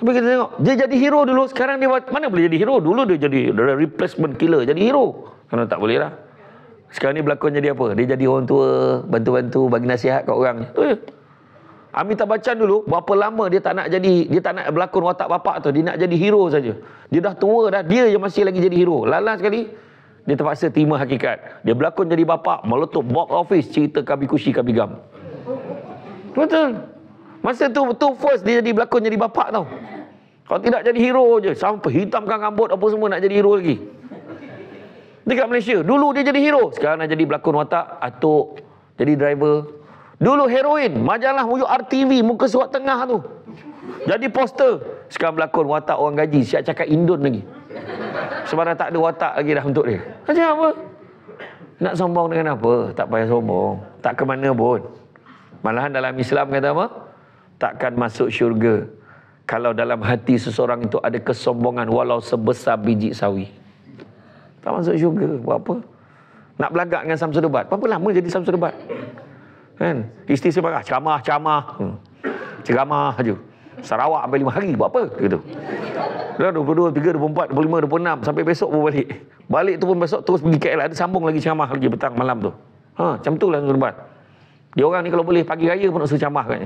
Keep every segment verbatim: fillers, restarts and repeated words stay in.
Tapi kita tengok, dia jadi hero dulu, sekarang dia mana boleh jadi hero? Dulu dia jadi replacement killer, jadi hero. Karena tak boleh lah. Sekarang ni berlakon jadi apa? Dia jadi orang tua, bantu-bantu, bagi nasihat kat orang. Tu je. Amitabh Bachchan dulu, berapa lama dia tak nak jadi, dia tak nak berlakon watak bapak tu, dia nak jadi hero saja. Dia dah tua dah, dia je masih lagi jadi hero. Lalas sekali, dia terpaksa terima hakikat. Dia berlakon jadi bapak, meletup box office, cerita Kabi Kushi Kabi Gam. Betul. Masa tu, tu first dia jadi berlakon jadi bapak tau. Kalau tidak jadi hero je, sampai hitamkan rambut apa semua nak jadi hero lagi. Dekat Malaysia, dulu dia jadi hero, sekarang nak jadi berlakon watak, atuk, jadi driver. Dulu heroin, majalah mujuk R T V, muka surat tengah tu. Jadi poster, sekarang berlakon watak orang gaji, siap cakap Indon lagi. Sebenarnya tak ada watak lagi dah untuk dia. Macam apa? Nak sombong dengan apa? Tak payah sombong. Tak ke mana pun. Malahan dalam Islam kata apa? Takkan masuk syurga kalau dalam hati seseorang itu ada kesombongan walau sebesar biji sawi. Tak masuk syurga. Buat apa? Nak belagak dengan Samsul Debat. Berapa lama jadi Samsul Debat? Kan? Isteri saya marah. Ceramah-ceramah. Hmm. Ceramah je. Sarawak sampai lima hari. Buat apa? Gitu. Dah dua puluh dua, tiga, dua puluh empat, dua puluh lima, dua puluh enam. Sampai besok pun balik. Balik tu pun besok terus pergi K L. Ada sambung lagi ceramah lagi petang malam tu. Ha, macam tu lah Samsul Debat. Dia orang ni kalau boleh pagi raya pun nak suruh ceramah katnya.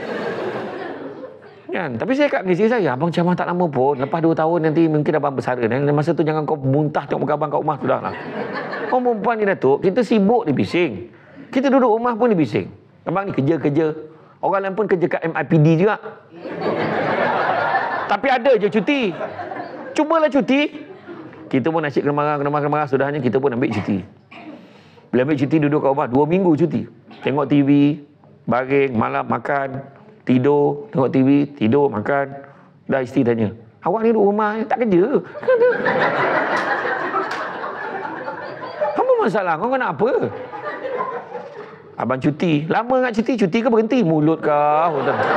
Kan? Tapi saya kat isteri saya, abang ceramah tak lama pun. Lepas dua tahun nanti mungkin abang bersara. Dan masa tu jangan kau muntah tengok muka abang kat rumah. Sudah lah. Orang perempuan ni Datuk, kita sibuk dia bising. Kita duduk rumah pun dia bising. Abang ni kerja-kerja. Orang lain pun kerja kat M I P D juga. Tapi ada je cuti. Cubalah cuti. Kita pun asyik kena marah, kena marah, kena marah. Sudahnya kita pun ambil cuti. Bila ambil cuti duduk kat rumah, dua minggu cuti. Tengok T V, baring, malam makan, tidur, tengok T V, tidur, makan. Dah isteri tanya, awak ni duduk rumah tak kerja? Apa masalah? Kau nak apa? Abang cuti. Lama nak cuti? Cuti ke berhenti? Mulut kau.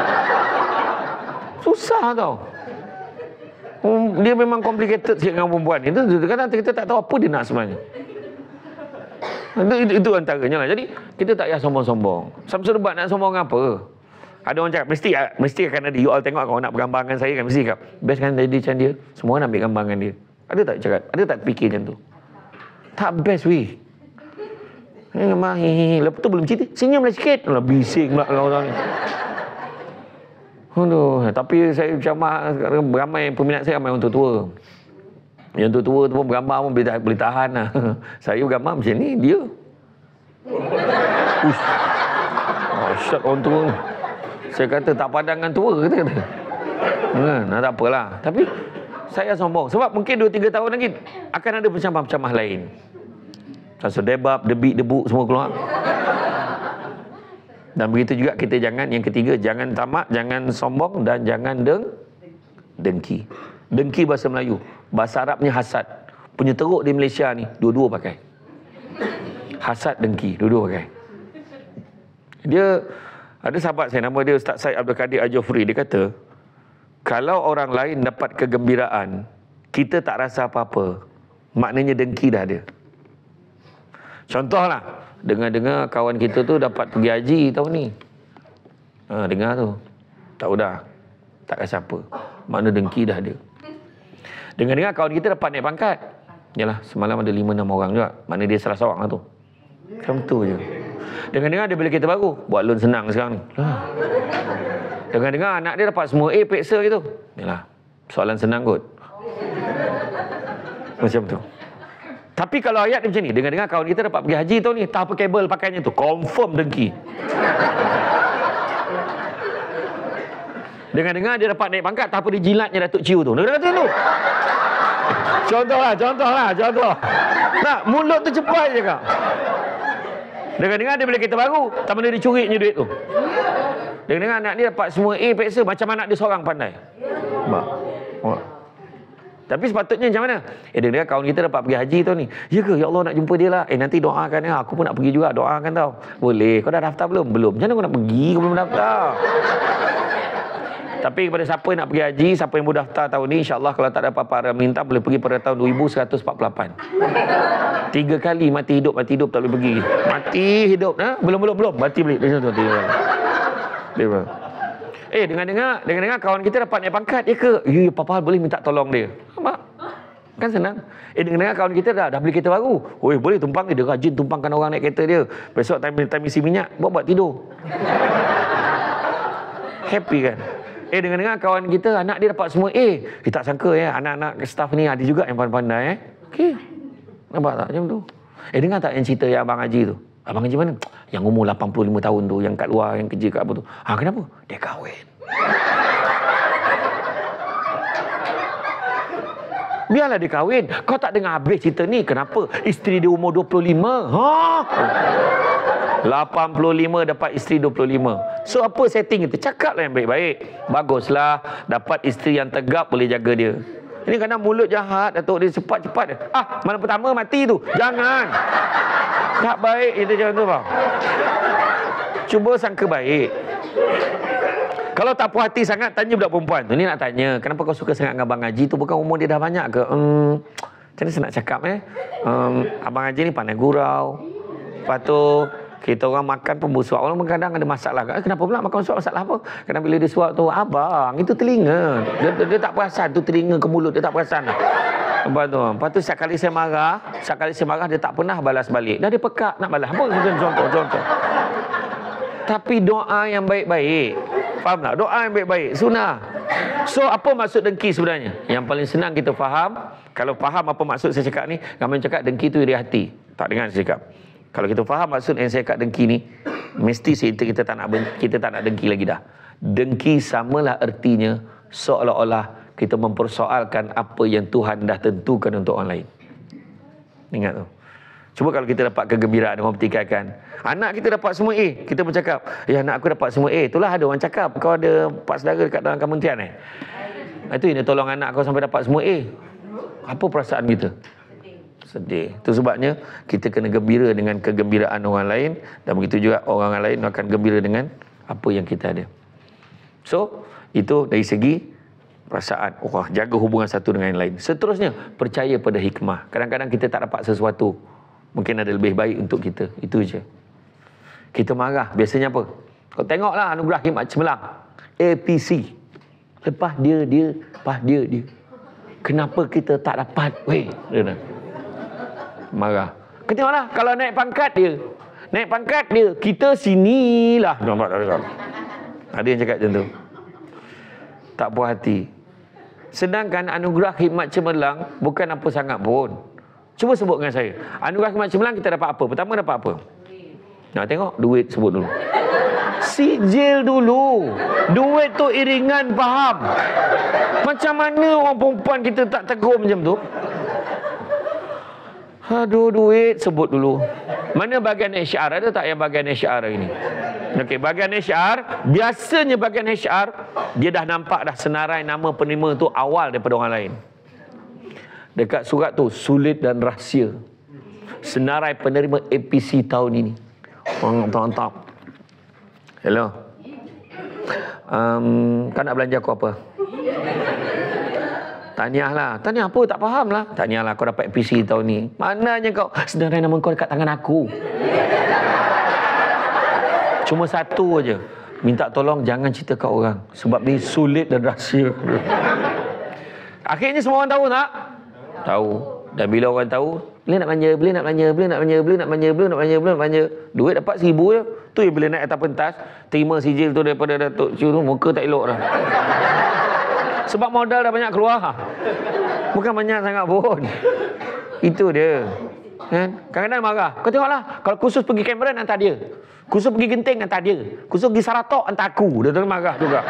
Susah tau. Hmm, dia memang complicated sikit dengan perempuan. Itu kadang kita tak tahu apa dia nak sebenarnya. Itu, itu, itu antaranya lah. Jadi kita tak payah sombong-sombong. Samsul Debat nak sombong apa? Ada orang cakap mesti mesti akan ada. You all tengok kalau nak bergambar dengan saya kan mesti cakap best kan jadi macam dia. Semua orang nak ambil gambar dengan dia. Ada tak cakap? Ada tak fikir macam tu? Tak best weh. Eh, memang hehehe. Lepas tu belum cerita. Senyumlah sikit. Alah, bising pula dengan orang ni. Aduh, tapi saya ceramah ramai peminat saya ramai orang tua-tua. Yang tua-tua tu pun bergambar pun boleh, boleh tahan lah. Saya bergambar macam ni, dia. Uish. Oh, shot orang tua ni. Saya kata tak padan dengan tua, kata-kata. Nah, nah, tak apalah. Tapi saya sombong. Sebab mungkin dua tiga tahun lagi akan ada pencamah-pencamah lain. Samsul Debat, Debik, Debuk semua keluar. Dan begitu juga kita jangan, yang ketiga, jangan tamak, jangan sombong dan jangan deng, dengki. Dengki bahasa Melayu. Bahasa Arabnya hasad. Punya teruk di Malaysia ni, dua-dua pakai. Hasad, dengki, dua-dua pakai. Dia, ada sahabat saya, nama dia Ustaz Syed Abdul Kadir Al-Jufri, dia kata, kalau orang lain dapat kegembiraan, kita tak rasa apa-apa, maknanya dengki dah ada. Contohlah, dengar-dengar kawan kita tu dapat pergi haji tahun ni. Ha, dengar tu. Tak udah. Tak rasa apa. Makna dengki dah ada. Dengar-dengar kawan kita dapat naik pangkat. Yalah, semalam ada lima enam orang juga. Makna dia salah seorang lah tu. Macam tu je. Dengar-dengar dia beli kereta baru. Buat loan senang sekarang ni. Ha. Dengar-dengar anak dia dapat semua A, peksa gitu. Yalah, soalan senang kot. Macam tu. Tapi kalau ayat dia macam ni, dengar-dengar kawan kita dapat pergi haji tahun ni, tak apa kabel pakainya tu, confirm dengki. Dengar-dengar dia dapat naik pangkat, tak apa dia jilatnya Datuk Ciu tu. Dengar-dengar tu. Contohlah, contohlah, contoh. Nak, mulut tu cepat je kau. Dengar-dengar dia beli kereta baru, tak mana dia curinya duit tu. Dengar-dengar anak dia dapat semua A, peksa, macam anak dia seorang pandai. Mak. Mak. Tapi sepatutnya macam mana? Eh, dengar kawan kita dapat pergi haji tahun ni. Ya ke? Ya Allah nak jumpa dia lah. Eh, nanti doakan ya. Aku pun nak pergi juga. Doakan tau. Boleh. Kau dah daftar belum? Belum. Macam mana kau nak pergi? Kau belum daftar. Tapi kepada siapa yang nak pergi haji, siapa yang mau daftar tahun ni, insyaAllah kalau tak ada apa-apa minta, boleh pergi pada tahun dua ribu seratus empat puluh lapan. Tiga kali mati hidup, mati hidup tak boleh pergi. Mati hidup. Ha? Belum, belum, belum. Mati balik. Macam tu. Eh, dengar-dengar, dengar-dengar kawan kita dapat naik pangkat, ya ke? Ya, Papa boleh minta tolong dia. Apa? Kan senang. Eh, dengar-dengar kawan kita dah, dah beli kereta baru. Oi, boleh tumpang dia. Dia rajin tumpangkan orang naik kereta dia. Besok time, time isi minyak, buat-buat tidur. Happy kan? Eh, dengar-dengar kawan kita, anak dia dapat semua A. Eh, tak sangka ya, anak-anak staff ni ada juga yang pandai-pandai. Eh. Okey. Nampak tak macam tu? Eh, dengar tak yang cerita yang Abang Haji tu? Abang Haji mana? Yang umur lapan puluh lima tahun tu, yang kat luar, yang kerja kat apa tu. Ha, kenapa? Dia kahwin. Biarlah dia kahwin. Kau tak dengar habis cerita ni. Kenapa? Isteri dia umur dua puluh lima. Ha? lapan puluh lima dapat isteri dua puluh lima. So, apa setting itu? Cakaplah yang baik-baik. Baguslah. Dapat isteri yang tegap boleh jaga dia. Ini kadang mulut jahat, Datuk. Dia cepat-cepat. Ah, malam pertama mati tu. Jangan. Tak baik itu macam tu, bang. Cuba sangka baik. Kalau tak puas hati sangat, tanya budak perempuan tu. Ni nak tanya, kenapa kau suka sangat dengan Abang Haji tu? Bukan umur dia dah banyak ke? Hmm, macam mana saya nak cakap eh? Um, Abang Haji ni pandai gurau. Lepas tu, kita orang makan pun bersuap. Orang kadang ada masalah. Eh, kenapa pula makan suap? Masalah apa? Kadang bila dia suap tu, abang, itu telinga. Dia, dia, dia tak perasan. Tu telinga ke mulut, dia tak perasan. Lepas tu, lepas tu setiap kali saya marah, setiap kali saya marah, dia tak pernah balas balik. Dah dia pekak nak balas. Apa? Contoh-contoh. Tapi doa yang baik-baik. Faham tak? Doa yang baik-baik. Sunnah. So, apa maksud dengki sebenarnya? Yang paling senang kita faham. Kalau faham apa maksud saya cakap ni, ramai cakap dengki tu iri hati. Tak dengar saya cakap. Kalau kita faham maksud yang saya cakap dengki ni, mesti kita, kita tak nak kita tak nak dengki lagi dah. Dengki samalah artinya seolah-olah kita mempersoalkan apa yang Tuhan dah tentukan untuk orang lain. Ingat tu. Cuba kalau kita dapat kegembiraan, orang pertikaikan. Anak kita dapat semua A, kita pun cakap, ya anak aku dapat semua A. Itulah ada orang cakap, kau ada empat saudara dekat dalam kementerian eh. Itu yang dia tolong anak kau sampai dapat semua A. Apa perasaan kita? Sedih. Itu sebabnya kita kena gembira dengan kegembiraan orang lain, dan begitu juga orang lain akan gembira dengan apa yang kita ada. So, itu dari segi perasaan. Oh, jaga hubungan satu dengan yang lain. Seterusnya, percaya pada hikmah. Kadang-kadang kita tak dapat sesuatu, mungkin ada lebih baik untuk kita. Itu je. Kita marah. Biasanya apa? Kau tengoklah anugerah khidmat cemerlang. A P C. Lepas dia, dia. Lepas dia, dia. Kenapa kita tak dapat? Weh. Dia dah. Marah. Kau tengoklah. Kalau naik pangkat dia. Naik pangkat dia. Kita sinilah. Nampak tak ada? Ada yang cakap macam tu. Tak puas hati. Sedangkan anugerah khidmat cemerlang bukan apa sangat pun. Cuba sebut dengan saya. Anugerah khidmat cemerlang kita dapat apa? Pertama dapat apa? Nak tengok? Duit sebut dulu. Sijil dulu. Duit tu iringan, faham? Macam mana orang perempuan kita tak tegur macam tu? Aduh, duit sebut dulu. Mana bahagian H R? Ada tak yang bahagian H R ini? Okey, bahagian H R, biasanya bahagian H R, dia dah nampak dah senarai nama penerima tu awal daripada orang lain. Dekat surat tu, sulit dan rahsia. Senarai penerima A P C tahun ini. Mantap. Hello. Um, kau nak belanja aku apa? Tahniah lah. Tahniah apa? Tak faham lah. Tahniah lah kau dapat A P C tahun ni. Mananya kau? Senarai nama kau dekat tangan aku. Cuma satu aja. Minta tolong jangan cerita kat orang. Sebab ni sulit dan rahsia. Akhirnya semua orang tahu tak? Tahu. Dan bila orang tahu, boleh nak belanja, boleh nak belanja, boleh nak belanja, boleh nak belanja, boleh nak belanja, boleh nak belanja. Duit dapat seribu je. Tu yang bila naik atas pentas, terima sijil tu daripada Datuk Ciu tu, muka tak elok dah. Sebab modal dah banyak keluar. Bukan banyak sangat pun. Itu dia. Kan? Kadang-kadang marah. Kau tengoklah, kalau khusus pergi Cameron hantar dia. Khusus pergi Genting hantar dia. Khusus pergi Saratok hantar aku. Dia terus marah juga.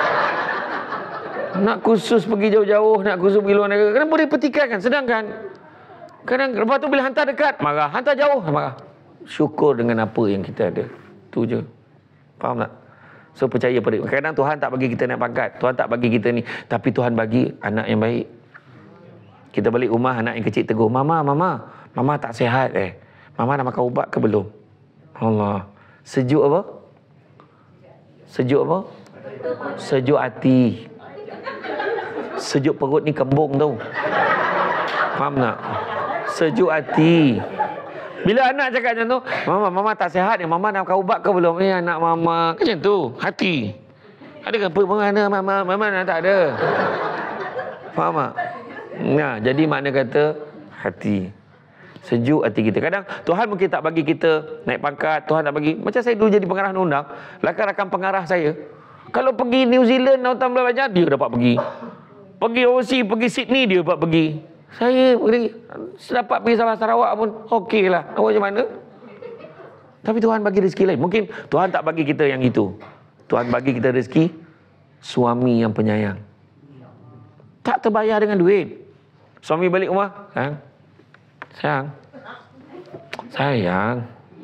Nak khusus pergi jauh-jauh, nak khusus pergi luar negara. Kenapa dia pertikaikan? Sedangkan kadang lepas tu bila hantar dekat, marah. Hantar jauh, marah. Syukur dengan apa yang kita ada. Tu je. Faham tak? So percaya pada. Kadang Tuhan tak bagi kita naik pangkat. Tuhan tak bagi kita ni. Tapi Tuhan bagi anak yang baik. Kita balik rumah, anak yang kecil tegur, Mama, Mama, Mama tak sihat eh. Mama dah makan ubat ke belum? Allah. Sejuk apa? Sejuk apa? Sejuk hati. Sejuk perut ni kembung tau. Faham tak? Sejuk hati. Bila anak cakap macam tu, Mama, Mama tak sihat ni. Mama dah makan ubat ke belum? Eh, anak Mama. Macam tu. Hati. Ada ke mana mama mana tak ada. Faham tak? Nah, jadi makna kata hati. Sejuk hati kita. Kadang Tuhan mungkin tak bagi kita naik pangkat, Tuhan tak bagi. Macam saya dulu jadi pengarah undang, rakan-rakan pengarah saya. Kalau pergi New Zealand, Lautan Belajar, dia dapat pergi. Pergi overseas, pergi Sydney, dia dapat pergi. Saya pergi, dapat pergi Sabah Sarawak pun, okey lah. Awak macam mana? Tapi Tuhan bagi rezeki lain. Mungkin Tuhan tak bagi kita yang itu. Tuhan bagi kita rezeki suami yang penyayang. Tak terbayar dengan duit. Suami balik rumah, sayang. Sayang. Sayang.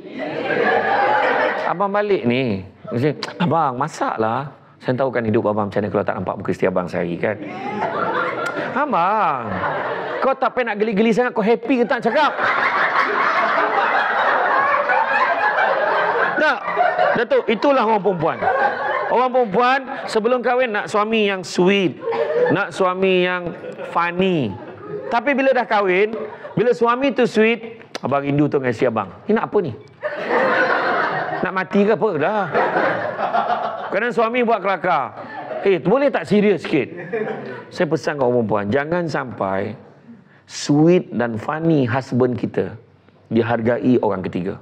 Abang balik ni. Abang, masaklah. Saya tahu kan hidup abang macam mana kalau tak nampak muka isteri abang sehari kan. Abang, kau tak payah nak geli-geli sangat. Kau happy ke tak cakap? Tak. Datuk, itulah orang perempuan. Orang perempuan sebelum kahwin nak suami yang sweet. Nak suami yang funny. Tapi bila dah kahwin, bila suami tu sweet, abang rindu tu dengan isteri abang. Ni nak apa ni? Nak mati ke apa dah? Kadang suami buat kelakar. Eh, boleh tak serius sikit? Saya pesan kat orang perempuan, jangan sampai sweet dan funny husband kita dihargai orang ketiga.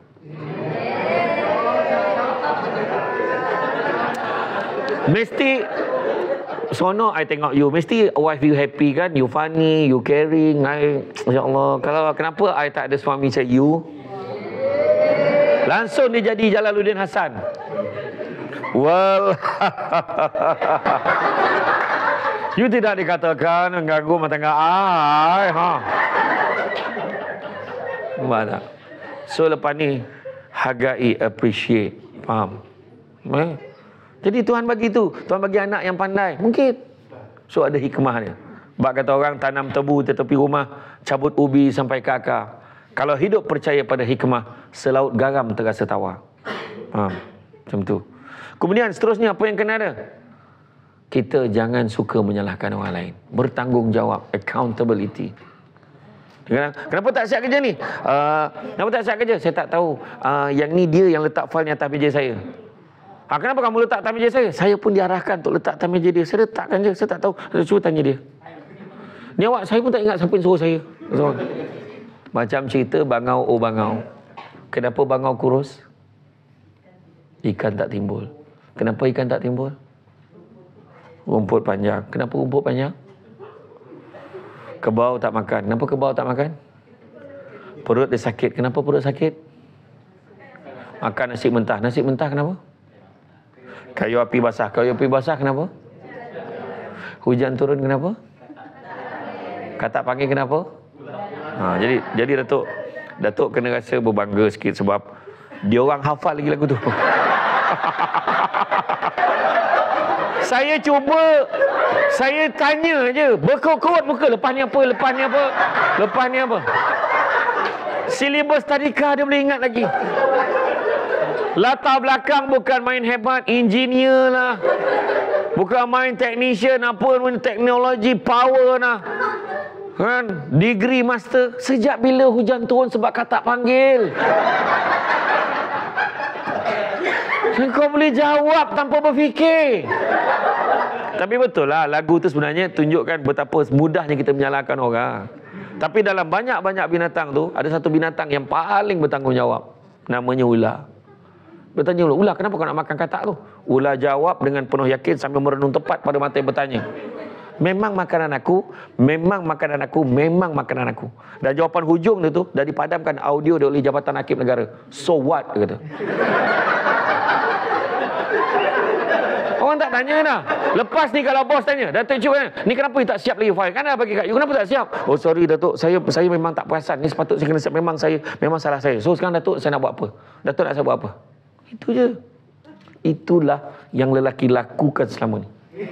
Mesti seronok I tengok you. Mesti wife you happy kan? You funny, you caring. I, Masya Allah. Kalau kenapa I tak ada suami macam you? Langsung dia jadi Jalaluddin Hasan. Well, you tidak dikatakan mengganggu rumah tangga I, ha? Mana? So lepas ni hargai, appreciate, faham? Eh? Jadi Tuhan bagi tu, Tuhan bagi anak yang pandai, mungkin. So ada hikmahnya. Bak kata orang tanam tebu di tepi rumah, cabut ubi sampai ke akar. Kalau hidup percaya pada hikmah, selaut garam terasa tawar. Ha, macam tu. Kemudian seterusnya apa yang kena ada? Kita jangan suka menyalahkan orang lain. Bertanggungjawab, accountability. Kenapa tak siap kerja ni? Uh, kenapa tak siap kerja? Saya tak tahu. Uh, yang ni dia yang letak file ni atas meja saya. Ha, kenapa kamu letak atas meja saya? Saya pun diarahkan untuk letak atas meja dia. Saya letakkan je, saya tak tahu. Saya cuba tanya dia. Ni awak, saya pun tak ingat siapa yang suruh saya. So, macam cerita bangau oh bangau. Kenapa bangau kurus? Ikan tak timbul. Kenapa ikan tak timbul? Rumput panjang. Kenapa rumput panjang? Kebau tak makan. Kenapa kebau tak makan? Perut dia sakit. Kenapa perut sakit? Makan nasi mentah. Nasi mentah kenapa? Kayu api basah. Kayu api basah kenapa? Hujan turun kenapa? Katak panggil kenapa? Ha, jadi jadi Datuk Datuk kena rasa berbangga sikit sebab dia orang hafal lagi lagu tu. Saya cuba, saya tanya je, berkokot muka, lepas ni apa, lepas ni apa, lepas ni apa. Silibus tadika dia boleh ingat lagi. Latar belakang bukan main hebat, engineer lah. Bukan main technician, apa pun teknologi, power lah. Kan? Degree master. Sejak bila hujan turun sebab katak panggil? Kau boleh jawab tanpa berfikir. Tapi betul lah, lagu tu sebenarnya tunjukkan betapa mudahnya kita menyalahkan orang. Tapi dalam banyak-banyak binatang tu, ada satu binatang yang paling bertanggungjawab. Namanya ular. Bertanya ular, ular kenapa kau nak makan katak tu? Ular jawab dengan penuh yakin sambil merenung tepat pada mata yang bertanya. Memang makanan aku, memang makanan aku, memang makanan aku. Dan jawapan hujung dia tu dah dipadamkan audio dia oleh Jabatan Hakim Negara. So what? Dia kata. Orang tak tanya dah. Lepas ni kalau bos tanya, Datuk Cik, ni kenapa you tak siap lagi file? Kan dah bagi kat you, kenapa tak siap? Oh sorry Datuk, saya saya memang tak perasan. Ni sepatut saya kena siap. Memang saya, memang salah saya. So sekarang Datuk, saya nak buat apa? Datuk nak saya buat apa? Itu je. Itulah yang lelaki lakukan selama ni.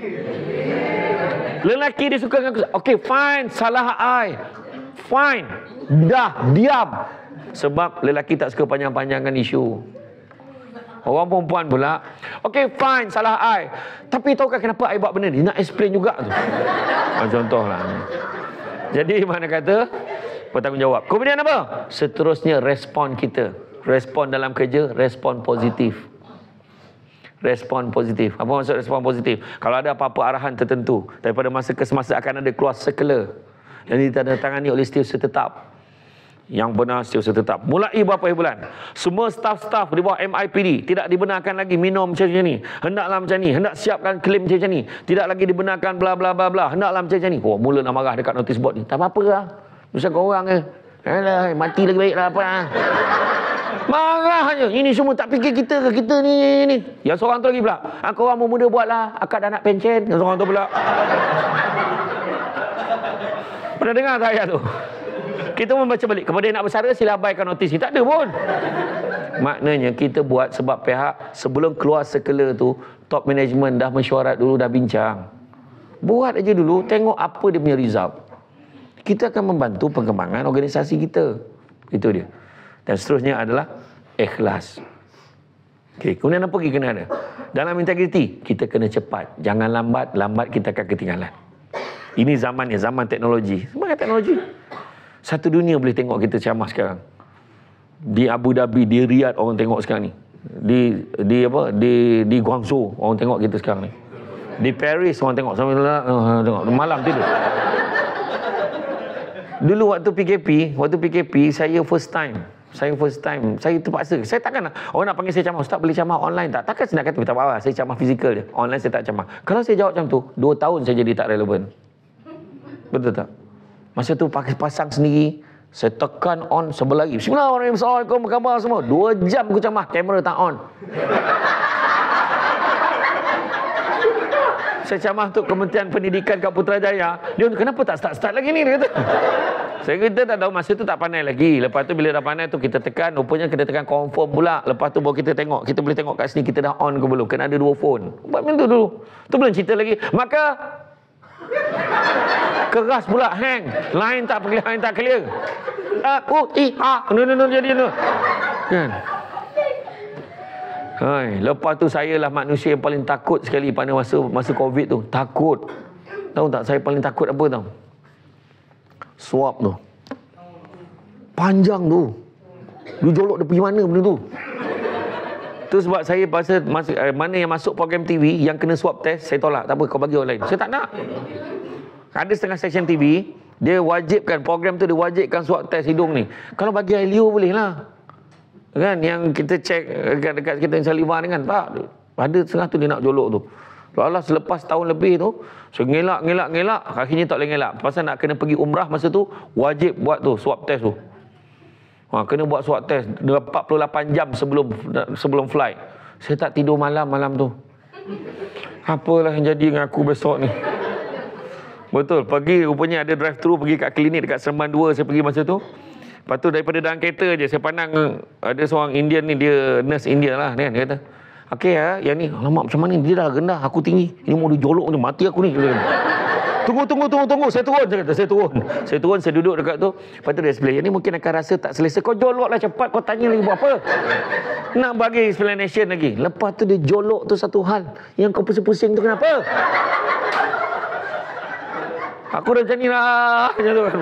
Lelaki dia suka dengan, okay fine, salah I. Fine. Dah, diam. Sebab lelaki tak suka panjang-panjangkan isu. Orang perempuan pula, okay fine, salah I. Tapi tahukah kenapa I buat benda ni? Nak explain juga tu. Contohlah. Jadi mana kata, bertanggungjawab. Kemudian apa? Seterusnya respon kita. Respon dalam kerja, respon positif. respon positif. Apa maksud respon positif? Kalau ada apa-apa arahan tertentu, daripada masa ke semasa akan ada keluar circular yang ditandatangani oleh setiausaha tetap. Yang benar setiausaha tetap. Mulai beberapa bulan, semua staf-staf di bawah M I P D tidak dibenarkan lagi minum macam ni. Hendaklah macam ni. Hendak siapkan klaim macam ni. Tidak lagi dibenarkan bla bla bla bla. Hendaklah macam ni. Oh, mula nak marah dekat notice board ni. Tak apa-apa lah. Macam kau orang ke. Alah, mati lagi baik lah apa. Marah je. Ini semua tak fikir kita ke kita ni ni. Yang seorang tu lagi pula. Ah, kau orang muda buatlah. Akak dah nak pencen. Yang seorang tu pula. Pernah dengar tak ayat tu? Kita membaca balik. Kepada yang nak bersara, sila abaikan notis ni. Tak ada pun. Maknanya kita buat sebab pihak sebelum keluar circular tu, top management dah mesyuarat dulu, dah bincang. Buat aja dulu, tengok apa dia punya result. Kita akan membantu pengembangan organisasi kita. Itu dia. Dan seterusnya adalah ikhlas. Okay, kemudian apa kita kena ada? Dalam integriti, kita kena cepat. Jangan lambat, lambat kita akan ketinggalan. Ini zamannya, zaman teknologi. Semangat teknologi. Satu dunia boleh tengok kita ceramah sekarang. Di Abu Dhabi, di Riyadh orang tengok sekarang ni. Di di apa? Di di Guangzhou orang tengok kita sekarang ni. Di Paris orang tengok sampai uh, tengok malam tidur. Dulu waktu P K P, waktu P K P saya first time. Saya first time. Saya terpaksa. Saya takkan nak, orang nak panggil saya ceramah, ustaz boleh ceramah online tak? Takkan saya nak kata tak apa-apa, saya ceramah fizikal je. Online saya tak ceramah. Kalau saya jawab macam tu, dua tahun saya jadi tak relevan. Betul tak? Masa tu pakai pasang sendiri, saya tekan on sebelah lagi. Bismillahirrahmanirrahim. Assalamualaikum, apa khabar semua? Dua jam aku ceramah, kamera tak on. Saya ceramah untuk Kementerian Pendidikan kat Putrajaya. Dia kata, kenapa tak start-start lagi ni? Dia kata. Saya kata tak tahu, masa tu tak pandai lagi. Lepas tu bila dah pandai tu kita tekan, rupanya kita tekan confirm pula. Lepas tu baru kita tengok. Kita boleh tengok kat sini kita dah on ke belum. Kena ada dua phone. Buat macam tu dulu. Tu belum cerita lagi. Maka keras pula hang. Line tak clear, line tak clear. Aku i ha no no no jadi no. Kan? Hai, lepas tu saya lah manusia yang paling takut sekali pada masa masa Covid tu. Takut. Tahu tak saya paling takut apa tahu? Swab tu. Panjang tu. Dia jolok dia pergi mana benda tu? Tu sebab saya pasal masuk, eh, mana yang masuk program T V yang kena swab test, saya tolak. Tak apa, kau bagi online. Saya tak nak. Ada setengah stesen T V, dia wajibkan, program tu dia wajibkan swab test hidung ni. Kalau bagi Helio boleh lah. Kan, yang kita cek dekat, dekat kita yang saliva ni kan. Tak. Ada setengah tu dia nak jolok tu. Alah, selepas tahun lebih tu, saya ngelak, ngelak, ngelak. Akhirnya tak boleh ngelak. Pasal nak kena pergi umrah masa tu, wajib buat tu, swab test tu. Ha, kena buat swab test empat puluh lapan jam sebelum sebelum flight. Saya tak tidur malam malam tu. Apalah yang jadi dengan aku besok ni. Betul, pergi rupanya ada drive thru pergi kat klinik dekat Seremban dua saya pergi masa tu. Lepas tu daripada dalam kereta je saya pandang ada seorang Indian ni, dia nurse India lah kan, dia kata, okey ya, yang ni, alamak macam mana dia dah rendah, aku tinggi. Ini mau dijolok macam mati aku ni. Tunggu, tunggu, tunggu, tunggu. Saya turun, saya kata, saya turun. Saya turun, saya duduk dekat tu. Lepas tu dia explain, yang ni mungkin akan rasa tak selesa. Kau jolok lah cepat, kau tanya lagi buat apa? Nak bagi explanation lagi. Lepas tu dia jolok tu satu hal. Yang kau pusing-pusing tu kenapa? Aku dah macam ni lah. Macam tu.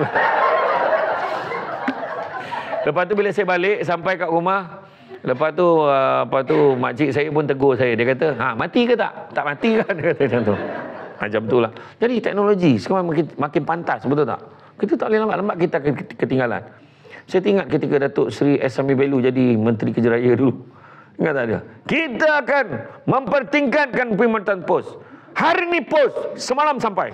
Lepas tu bila saya balik, sampai kat rumah, lepas tu, uh, lepas tu makcik saya pun tegur saya. Dia kata, ha, mati ke tak? Tak mati kan? Dia kata macam tu. Macam tu lah. Jadi teknologi sekarang makin, makin pantas, betul tak? Kita tak boleh lambat-lambat kita ketinggalan. Saya ingat ketika Datuk Seri S. Amir Belu jadi Menteri Kerja Raya dulu. Ingat tak dia? Kita akan mempertingkatkan perkhidmatan pos. Hari ni pos, semalam sampai.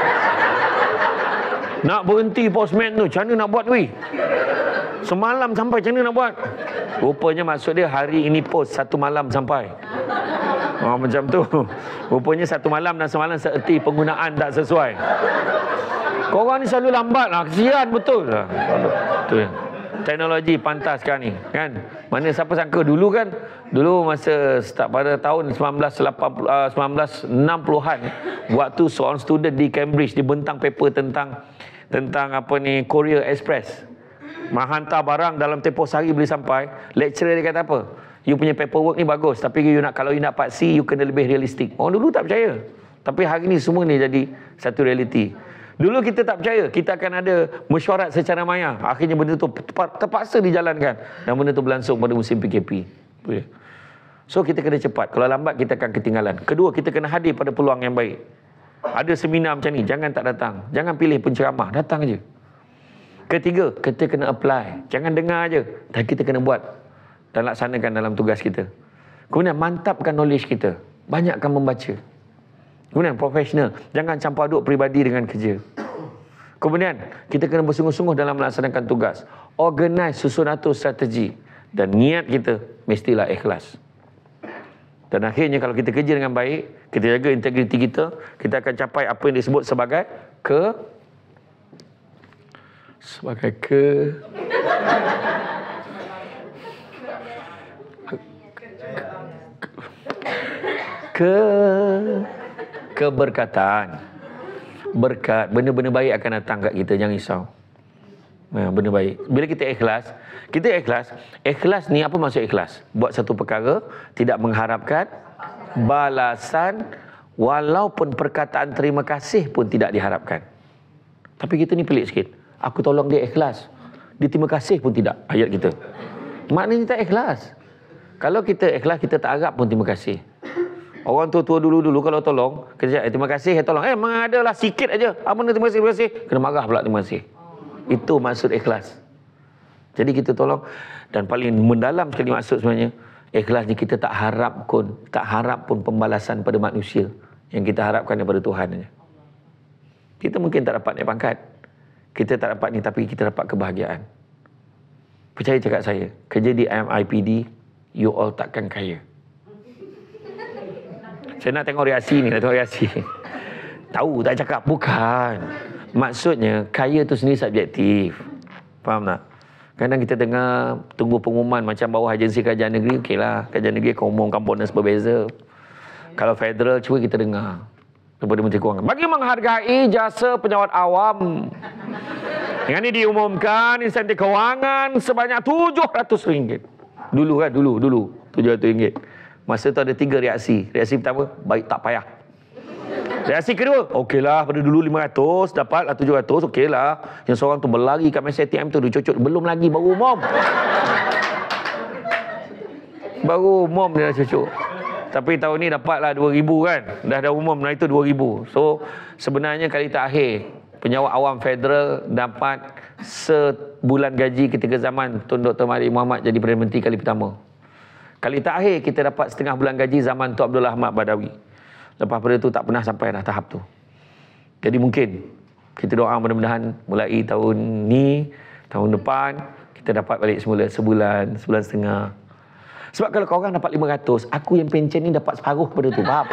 Nak berhenti postman tu, macam mana nak buat weh? Semalam sampai, macam mana nak buat? Rupanya maksud dia hari ini pos, satu malam sampai. Oh, macam tu. Rupanya satu malam dan semalam seerti penggunaan tak sesuai. Korang ni selalu lambat lah. Kesian betul lah. Betul. Teknologi pantas sekarang ni. Kan? Mana siapa sangka dulu kan. Dulu masa start pada tahun sembilan belas enam puluhan. Waktu seorang student di Cambridge dibentang paper tentang tentang apa ni, Courier Express. Menghantar barang dalam tempoh sehari boleh sampai. Lecturer dia kata apa? You punya paperwork ni bagus, tapi you nak, kalau you nak part C, you kena lebih realistik. Orang dulu tak percaya. Tapi hari ni semua ni jadi satu realiti. Dulu kita tak percaya, kita akan ada mesyuarat secara maya. Akhirnya benda tu terpaksa dijalankan. Dan benda tu berlangsung pada musim P K P. So kita kena cepat. Kalau lambat kita akan ketinggalan. Kedua, kita kena hadir pada peluang yang baik. Ada seminar macam ni, jangan tak datang. Jangan pilih penceramah, datang je. Ketiga, kita kena apply. Jangan dengar je, tapi kita kena buat dan laksanakan dalam tugas kita. Kemudian mantapkan knowledge kita. Banyakkan membaca. Kemudian profesional. Jangan campur aduk peribadi dengan kerja. Kemudian kita kena bersungguh-sungguh dalam melaksanakan tugas. Organize, susun atur strategi. Dan niat kita mestilah ikhlas. Dan akhirnya kalau kita kerja dengan baik, kita jaga integriti kita, kita akan capai apa yang disebut sebagai ke sebagai ke ke keberkatan. Berkat, benda-benda baik akan datang kat kita, jangan risau. Ha, benda baik. Bila kita ikhlas, kita ikhlas, ikhlas ni apa maksud ikhlas? Buat satu perkara, tidak mengharapkan balasan, walaupun perkataan terima kasih pun tidak diharapkan. Tapi kita ni pelik sikit. Aku tolong dia ikhlas, dia terima kasih pun tidak, ayat kita. Maknanya tak ikhlas. Kalau kita ikhlas, kita tak harap pun terima kasih. Orang tua-tua dulu-dulu kalau tolong, kita cakap, eh, terima kasih, eh, tolong. Eh, memang ada lah sikit aja. Apa benda terima kasih, terima kasih. Kena marah pula terima kasih. Itu maksud ikhlas. Jadi kita tolong. Dan paling mendalam sekali maksud sebenarnya, ikhlas ni kita tak harap pun, tak harap pun pembalasan pada manusia. Yang kita harapkan daripada Tuhan saja. Kita mungkin tak dapat naik pangkat. Kita tak dapat ni, tapi kita dapat kebahagiaan. Percaya cakap saya, kerja di M I P D, you all takkan kaya. Saya nak tengok reaksi ni, nak tengok reaksi. Tahu tak cakap? Bukan. Maksudnya, kaya tu sendiri subjektif. Faham tak? Kadang kita dengar, tunggu pengumuman macam bawah agensi kerajaan negeri, okey lah. Kerajaan negeri akan umum komponen berbeza. Kalau federal, cuba kita dengar. Daripada Menteri Kewangan. Bagi menghargai jasa penyawat awam. Yang ini diumumkan insentif kewangan sebanyak tujuh ratus ringgit. Dulu kan, dulu, dulu. tujuh ratus ringgit. Masa tu ada tiga reaksi. Reaksi pertama, baik tak payah. Reaksi kedua, okeylah, pada dulu lima ratus, dapatlah tujuh ratus, okeylah. Yang seorang tu berlari kat mesin A T M tu, dia cucuk. Belum lagi, baru umum. Baru umum dia dah cucuk. Tapi tahun ni dapatlah dua ribu kan. Dah dah umum, nah itu dua ribu. So, sebenarnya kali terakhir, penyawat awam federal dapat sebulan gaji ketika zaman Tun Doktor Mahathir Mohamad jadi Perdana Menteri kali pertama. Kali terakhir kita dapat setengah bulan gaji zaman Tun Abdullah Ahmad Badawi. Lepas pada tu tak pernah sampai dah tahap tu. Jadi mungkin kita doa mudah-mudahan mulai tahun ni, tahun depan kita dapat balik semula sebulan, sebulan setengah. Sebab kalau kau orang dapat lima ratus, aku yang pencen ni dapat separuh pada tu, faham?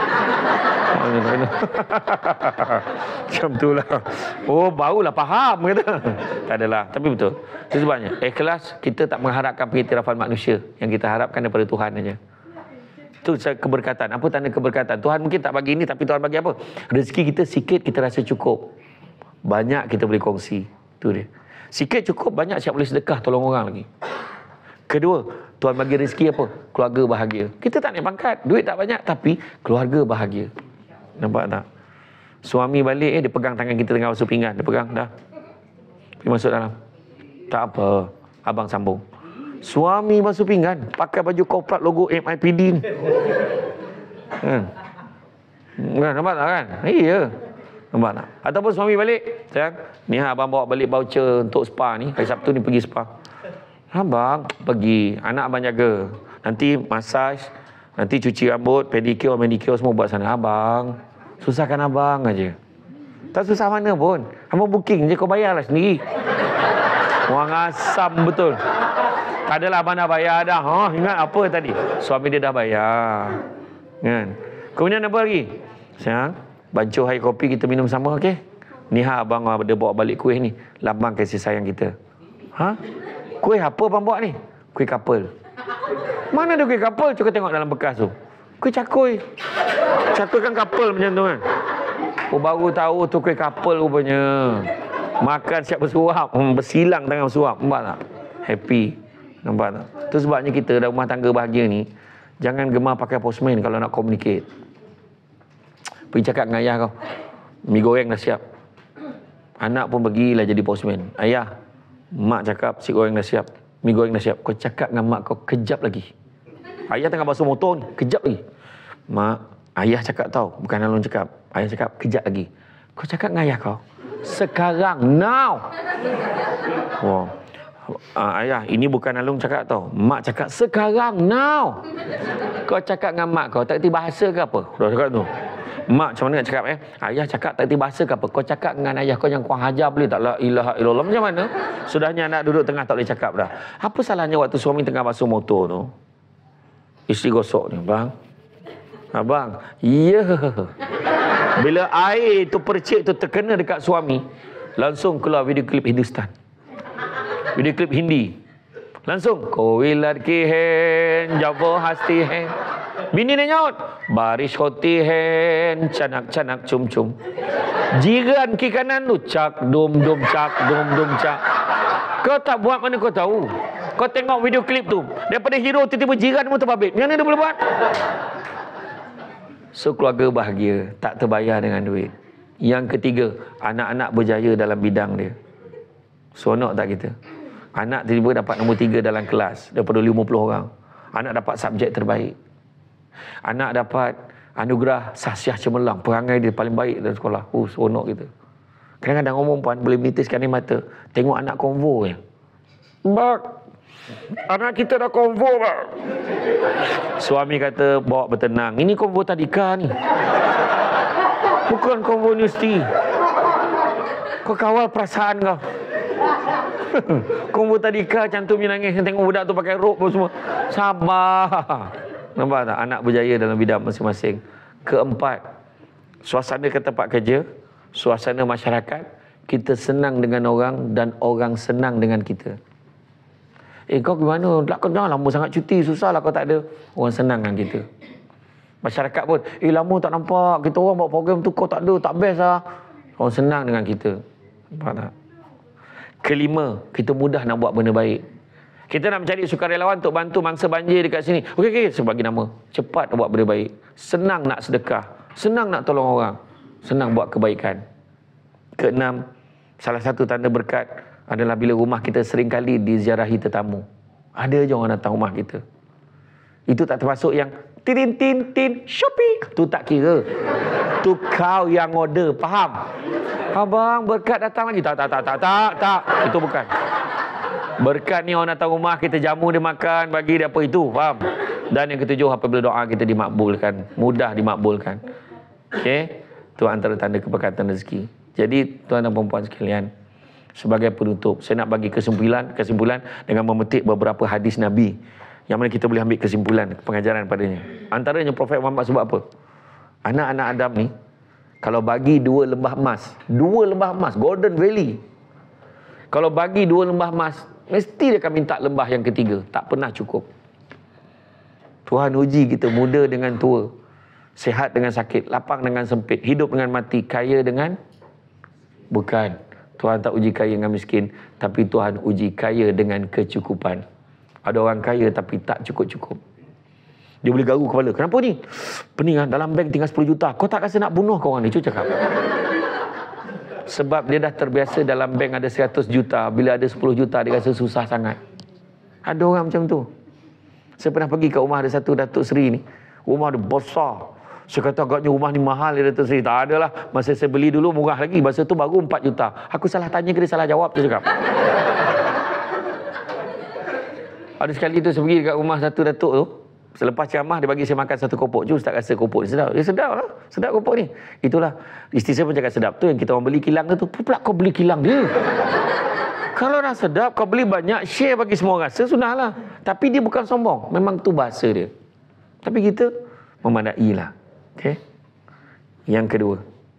Macam tu lah. Oh, barulah faham kata. Tak adalah. Tapi betul. Itu sebabnya. Ikhlas, kita tak mengharapkan pengiktirafan manusia. Yang kita harapkan daripada Tuhan saja. Itu keberkatan. Apa tanda keberkatan? Tuhan mungkin tak bagi ini, tapi Tuhan bagi apa? Rezeki kita sikit, kita rasa cukup. Banyak kita boleh kongsi. Itu dia. Sikit cukup, banyak siap boleh sedekah, tolong orang lagi. Kedua, Tuhan bagi rezeki apa? Keluarga bahagia. Kita tak naik pangkat, duit tak banyak, tapi keluarga bahagia. Nampak tak? Suami balik, eh, dia pegang tangan kita tengah basuh pinggan. Dia pegang, dah. Pergi masuk dalam. Tak apa, abang sambung. Suami basuh pinggan, pakai baju korporat logo M I P D ni. Kan? Kan, nampak tak kan? Iya. Nampak tak? Ataupun suami balik, sayang, ni ha, abang bawa balik voucher untuk spa ni. Hari Sabtu ni pergi spa. Abang pergi, anak abang jaga. Nanti masaj, nanti cuci rambut, pedicure, manicure semua buat sana. Abang, susahkan abang aja. Tak susah mana pun. Abang booking je, kau bayarlah sendiri. Orang asam betul. Tak adalah abang dah bayar dah. Oh, ingat apa tadi? Suami dia dah bayar. Kan? Kemudian apa lagi? Sayang, bancuh air kopi kita minum sama, okey? Ni ha, abang ada bawa balik kuih ni. Lambang kasih sayang kita. Ha? Kuih apa abang bawa ni? Kuih kapal. Mana ada kuih kapal? Cuba tengok dalam bekas tu. Kuih cakui. Cakui kan kapal macam tu kan? Oh, baru tahu tu kuih kapal rupanya. Makan siap bersuap. Hmm, bersilang tangan bersuap. Nampak tak? Happy. Nampak tak? Itu sebabnya kita dalam rumah tangga bahagia ni, jangan gemar pakai postman kalau nak communicate. Pergi cakap dengan ayah kau, mi goreng dah siap. Anak pun pergilah jadi postman. Ayah, mak cakap si goreng dah siap, mi goreng dah siap. Kau cakap dengan mak kau kejap lagi. Ayah tengah basuh motor ni, kejap lagi. Mak, ayah cakap tau, bukan Along cakap. Ayah cakap, kejap lagi. Kau cakap dengan ayah kau? Sekarang, now. Wow. Uh, ayah, ini bukan Along cakap tau. Mak cakap, sekarang, now. Kau cakap dengan mak kau, tak kerti bahasa ke apa? Dah cakap tu. Mak macam mana nak cakap eh? Ayah cakap tak kerti bahasa ke apa? Kau cakap dengan ayah kau yang kurang hajar boleh tak? La ilaha illallah. Macam mana? Sudahnya anak duduk tengah tak boleh cakap dah. Apa salahnya waktu suami tengah basuh motor tu? Isteri gosok ni, bang. Abang, ya. Yeah. Bila air tu percik tu terkena dekat suami, langsung keluar video klip Hindustan. Video klip Hindi. Langsung, Kowilat ki hen, jabo hasti hen. Bini dia nyaut, baris hoti hen, canak-canak cum-cum. Jiran ki kanan tu, cak dum-dum cak, dum-dum cak. Kau tak buat mana kau tahu? Kau tengok video klip tu, daripada hero tiba-tiba jiran pun terbabit. Macam mana dia boleh buat? So, keluarga bahagia, tak terbayar dengan duit. Yang ketiga, anak-anak berjaya dalam bidang dia. Seronok tak kita? Anak tiba-tiba dapat nombor tiga dalam kelas daripada lima puluh orang. Anak dapat subjek terbaik. Anak dapat anugerah sahsiah cemerlang, perangai dia paling baik dalam sekolah. Oh, seronok kita. Kadang-kadang orang perempuan boleh menitiskan air mata, tengok anak konvo je. Bak, anak kita dah konvo, bak. Suami kata, bawa bertenang. Ini konvo tadika ni. Bukan konvo universiti. Kau kawal perasaan kau. Konvo tadika cantumnya nangis, tengok budak tu pakai rok pun semua. Sabar. Nampak tak? Anak berjaya dalam bidang masing-masing. Keempat, suasana ke tempat kerja, suasana masyarakat, kita senang dengan orang dan orang senang dengan kita. Eh, kau gimana? Kau jangan lama sangat cuti, susah lah kau tak ada. Orang senang dengan kita. Masyarakat pun, eh lama tak nampak, kita orang buat program tu kau tak ada, tak best lah. Orang senang dengan kita. Nampak tak? Kelima, kita mudah nak buat benda baik. Kita nak mencari sukarelawan untuk bantu mangsa banjir dekat sini. Okey, okey, saya bagi nama. Cepat nak buat benda baik. Senang nak sedekah. Senang nak tolong orang. Senang buat kebaikan. Keenam, salah satu tanda berkat adalah bila rumah kita seringkali diziarahi tetamu. Ada je orang datang rumah kita. Itu tak termasuk yang tin tin tin Shopee. Tu tak kira. Tu kau yang order, faham? Abang, berkat datang lagi. Tak, tak, tak, tak, tak, tak. Itu bukan. Berkat ni orang datang rumah, kita jamu dia makan, bagi dia apa itu, faham? Dan yang ketujuh, apabila doa kita dimakbulkan, mudah dimakbulkan. Okey? Itu antara tanda keberkatan rezeki. Jadi, tuan dan perempuan sekalian, sebagai penutup, saya nak bagi kesimpulan, kesimpulan dengan memetik beberapa hadis Nabi yang mana kita boleh ambil kesimpulan pengajaran padanya. Antaranya Prophet Muhammad sebut apa? Anak-anak Adam ni, kalau bagi dua lembah emas, dua lembah emas, Golden Valley. Kalau bagi dua lembah emas, mesti dia akan minta lembah yang ketiga. Tak pernah cukup. Tuhan uji kita muda dengan tua, sehat dengan sakit, lapang dengan sempit, hidup dengan mati, kaya dengan... Bukan. Tuhan tak uji kaya dengan miskin, tapi Tuhan uji kaya dengan kecukupan. Ada orang kaya tapi tak cukup-cukup. Dia boleh garu kepala. Kenapa ni? Pening, dalam bank tinggal sepuluh juta. Kau tak rasa nak bunuh kau orang ni? Cuba cakap. Sebab dia dah terbiasa dalam bank ada seratus juta. Bila ada sepuluh juta, dia rasa susah sangat. Ada orang macam tu. Saya pernah pergi ke rumah ada satu Datuk Seri ni. Rumah dia besar. Saya kata agaknya rumah ni mahal ya Datuk Seri. Tak adalah. Masa saya beli dulu murah lagi. Masa tu baru empat juta. Aku salah tanya ke dia salah jawab. Dia cakap. Ada sekali tu saya pergi dekat rumah satu Datuk tu. Selepas ceramah dia bagi saya makan satu kopok. Cuma tak rasa kopok ni sedap. Dia sedap lah. Sedap kopok ni. Itulah. Isteri saya pun cakap sedap. Tu yang kita orang beli kilang tu. Pula kau beli kilang dia. Kalau dah sedap kau beli banyak. Share bagi semua rasa. Sudahlah. Tapi dia bukan sombong. Memang tu bahasa dia. Tapi kita memadai lah. Okay. Yang kedua.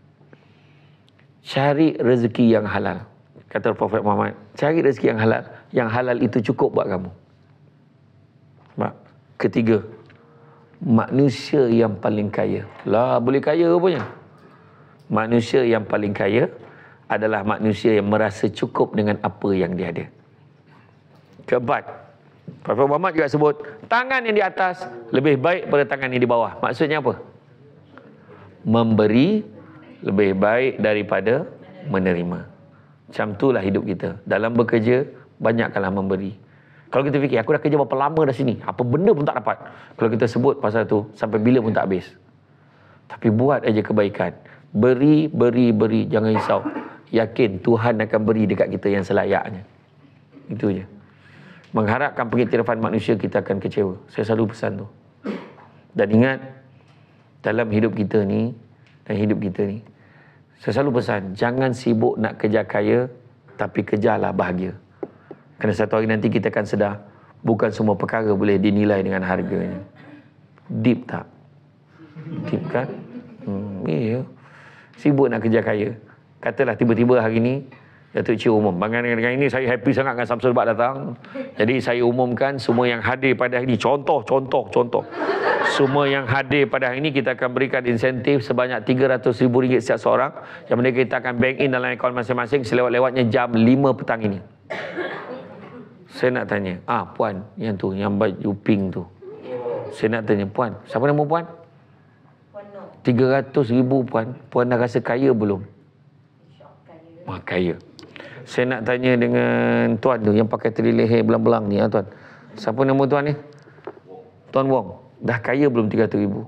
Cari rezeki yang halal. Kata Prophet Muhammad. Cari rezeki yang halal. Yang halal itu cukup buat kamu. Sebab ketiga, manusia yang paling kaya. Lah, boleh kaya rupanya. Manusia yang paling kaya adalah manusia yang merasa cukup dengan apa yang dia ada. Keempat, Prophet Muhammad juga sebut, tangan yang di atas lebih baik pada tangan yang di bawah. Maksudnya apa? Memberi lebih baik daripada menerima. Macam itulah hidup kita. Dalam bekerja, banyakkanlah memberi. Kalau kita fikir, aku dah kerja berapa lama dah sini, apa benda pun tak dapat. Kalau kita sebut pasal tu, sampai bila pun tak habis. Tapi buat aja kebaikan. Beri, beri, beri. Jangan risau. Yakin Tuhan akan beri dekat kita yang selayaknya. Itu je. Mengharapkan pengiktirafan manusia, kita akan kecewa. Saya selalu pesan tu. Dan ingat, dalam hidup kita ni, dan hidup kita ni, saya selalu pesan, jangan sibuk nak kejar kaya, tapi kejarlah bahagia. Kerana satu hari nanti kita akan sedar, bukan semua perkara boleh dinilai dengan harganya. Deep tak? Deep kan? Hmm, iya. Sibuk nak kerja kaya. Katalah tiba-tiba hari ni, Datuk Cik umum. Dengan, dengan ini saya happy sangat dengan Samsul Bak datang. Jadi saya umumkan semua yang hadir pada hari ini. Contoh, contoh, contoh. Semua yang hadir pada hari ini kita akan berikan insentif sebanyak tiga ratus ribu ringgit setiap seorang. Yang mana kita akan bank in dalam akaun masing-masing selewat-lewatnya jam lima petang ini. Saya nak tanya, ah puan, yang tu, yang baju pink tu. Saya nak tanya, puan, siapa nama puan? Puan Noh. tiga ratus ribu puan, puan dah rasa kaya belum? Wah, kaya. Saya nak tanya dengan tuan tu, yang pakai tali leher belang-belang ni, ah tuan. Siapa nama tuan ni? Tuan Wong. Dah kaya belum tiga ratus ribu?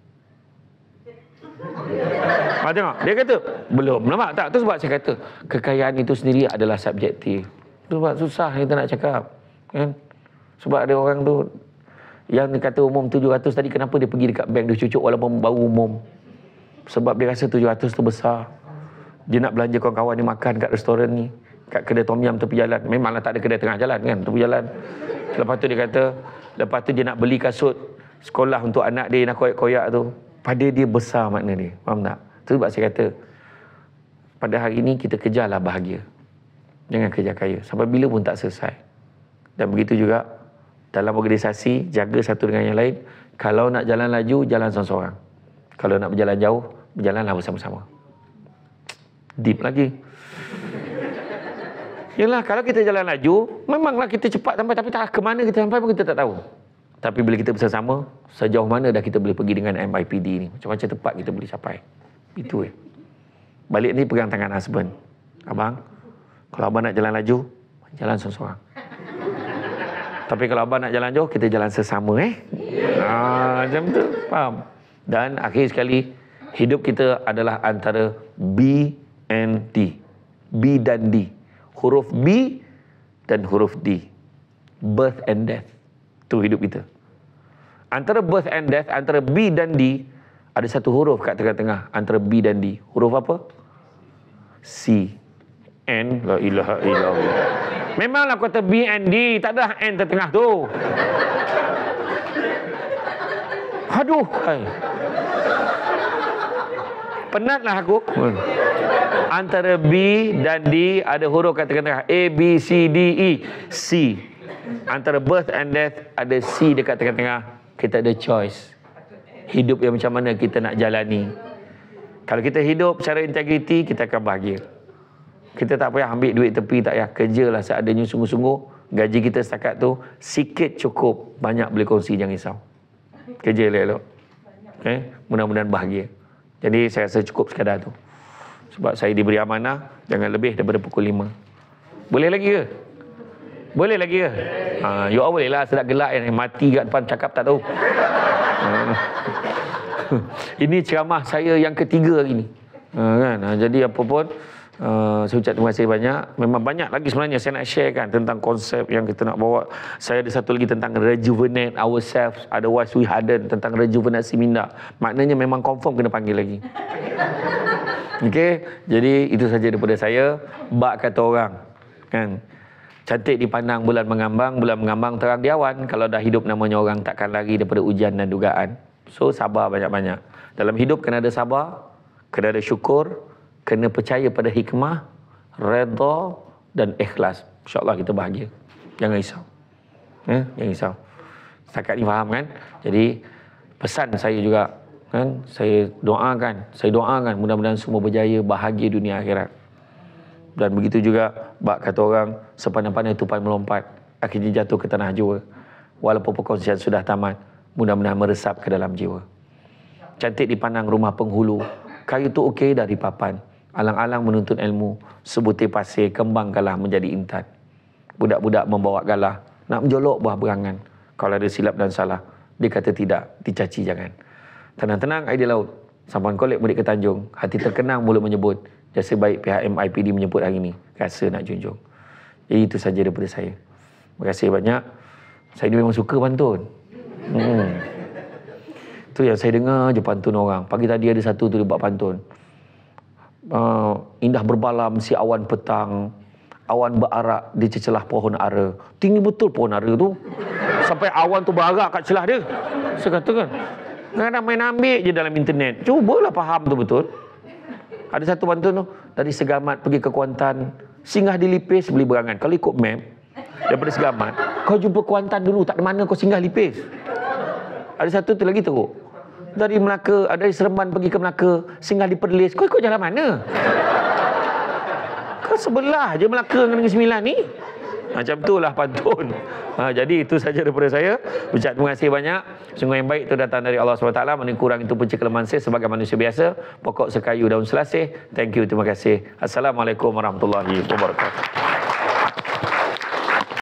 Ah, tengok, dia kata, belum. Nampak tak? Tu sebab saya kata, kekayaan itu sendiri adalah subjektif. Sebab susah kita nak cakap, kan? Sebab ada orang tu yang dia kata umum tujuh ratus tadi, kenapa dia pergi dekat bank dia cucuk walaupun baru umum? Sebab dia rasa tujuh ratus tu besar. Dia nak belanja kawan-kawan dia makan kat restoran ni, kat kedai tom yum tepi jalan. Memanglah tak ada kedai tengah jalan kan, tepi jalan. Lepas tu dia kata, lepas tu dia nak beli kasut sekolah untuk anak dia nak koyak-koyak tu. Pada dia besar makna dia. Faham tak? Tu sebab saya kata, pada hari ini kita kejarlah bahagia. Jangan kerja kaya. Sampai bila pun tak selesai. Dan begitu juga dalam organisasi, jaga satu dengan yang lain. Kalau nak jalan laju, jalan seorang-seorang. Kalau nak berjalan jauh, berjalanlah bersama-sama. Deep lagi. Yalah, kalau kita jalan laju, memanglah kita cepat sampai, tapi tak ke mana kita sampai pun kita tak tahu. Tapi bila kita bersama, sejauh mana dah kita boleh pergi dengan M I P D ni. Macam-macam tempat kita boleh capai. Itu eh. Balik ni pegang tangan husband. Abang, kalau abang nak jalan laju, jalan seorang-seorang. Tapi kalau abang nak jalan jauh, kita jalan sesama eh. Ah, macam tu. Faham? Dan akhir sekali, hidup kita adalah antara B and D. B dan D. Huruf B dan huruf D. Birth and death. Itu hidup kita. Antara birth and death, antara B dan D, ada satu huruf kat tengah-tengah. Antara B dan D. Huruf apa? C. N. La ilaha illallah. Memanglah kata B and D, tak ada N tengah tu. Aduh, hai. Penatlah aku. Antara B dan D ada huruf kat tengah-tengah. A, B, C, D, E. C. Antara birth and death ada C dekat tengah-tengah. Kita ada choice. Hidup yang macam mana kita nak jalani. Kalau kita hidup secara integriti, kita akan bahagia. Kita tak payah ambil duit tepi, tak payah kerjalah seadanya sungguh-sungguh. Gaji kita setakat tu sikit cukup, banyak boleh kongsi, jangan risau. Kerja elok-elok. Okay? Mudah-mudahan bahagia. Jadi saya rasa cukup sekadar tu. Sebab saya diberi amanah jangan lebih daripada pukul lima. Boleh lagi ke? Boleh lagi ke? Ha, you all boleh lah, sedap gelak yang mati kat depan cakap tak tahu. Ha. Ini ceramah saya yang ketiga hari ni. Ha, kan? Ha, jadi apa pun, Uh, saya ucap terima kasih banyak. Memang banyak lagi sebenarnya saya nak share kan tentang konsep yang kita nak bawa. Saya ada satu lagi tentang rejuvenate ourselves, otherwise we harden, tentang rejuvenasi minda. Maknanya memang confirm kena panggil lagi. Okey, jadi itu saja daripada saya. Bak kata orang kan, cantik dipandang bulan mengambang, bulan mengambang terang di awan. Kalau dah hidup namanya orang, takkan lari daripada ujian dan dugaan. So sabar banyak-banyak. Dalam hidup kena ada sabar, kena ada syukur, kena percaya pada hikmah, redha dan ikhlas. InsyaAllah kita bahagia. Jangan risau. Ya, jangan risau. Setakat ni faham kan? Jadi pesan saya juga kan, saya doakan, saya doakan mudah-mudahan semua berjaya, bahagia dunia akhirat. Dan begitu juga bak kata orang, sepandai-pandai tupai melompat, akhirnya jatuh ke tanah jua. Walaupun perkongsian sudah tamat, mudah-mudahan meresap ke dalam jiwa. Cantik dipandang rumah penghulu, kayu tu okey dari papan. Alang-alang menuntut ilmu, sebutir pasir kembang galah menjadi intan. Budak-budak membawa galah, nak menjolok buah berangan. Kalau ada silap dan salah, dia kata tidak, dicaci jangan. Tenang-tenang air di laut, sampan kolek mudik ke Tanjung, hati terkenang mulut menyebut, jasa baik pihak M I P D menyebut hari ini, rasa nak junjung. Jadi itu saja daripada saya. Terima kasih banyak. Saya ni memang suka pantun. Hmm. Tu yang saya dengar je pantun orang. Pagi tadi ada satu tu dia buat pantun. Uh, indah berbalam si awan petang, awan berarak di celah pohon ara. Tinggi betul pohon ara tu. Sampai awan tu berarak kat celah dia. Saya kata kan, kadang main ambil je dalam internet. Cubalah faham tu betul. Ada satu pantun tu, dari Segamat pergi ke Kuantan, singgah di Lipis beli berangan. Kalau ikut map daripada Segamat, kau jumpa Kuantan dulu, tak ada mana kau singgah Lipis. Ada satu tu lagi teruk. Dari Melaka, dari Seremban pergi ke Melaka, singgah di Perlis. Kau ikut jalan mana? Kau sebelah je Melaka dengan Negeri Sembilan ni. Macam itulah pantun. Ha, jadi itu saja daripada saya. Ucap terima kasih banyak. Sungguh yang baik itu datang dari Allah subhanahu wa taala. Mana kurang itu punca kelemahan saya sebagai manusia biasa. Pokok sekayu daun selasih. Thank you, terima kasih. Assalamualaikum warahmatullahi wabarakatuh.